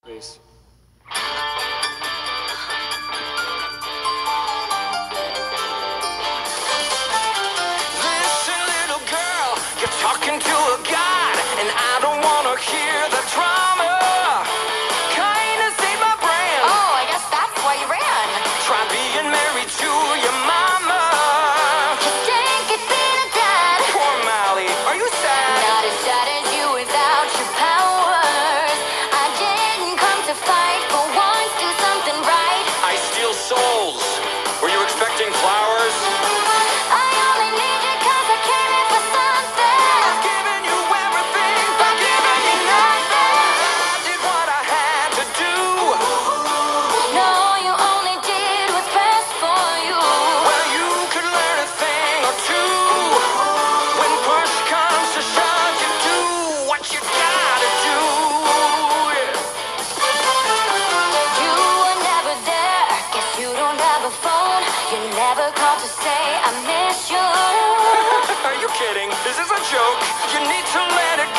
Peace. Listen, little girl, you're talking to a god, and I don't wanna hear the drama. Kindness ain't my brand. Oh, I guess that's why you ran. Try being married to your mama. You think it's being a dad. Poor Molly, are you sad? Not as sad as you without your powers. I didn't come to fight, for once do something right. I steal souls. Were you expecting flowers? I only need you 'cause I came here for something. I've given you everything, but giving you nothing. I did what I had to do. No, you only did what's best for you. Well, you could learn a thing or two. When push comes to shove, you do what you gotta do. You were never there. Guess you don't have a phone. You never called to say I miss you. Are you kidding? This is a joke. You need to let it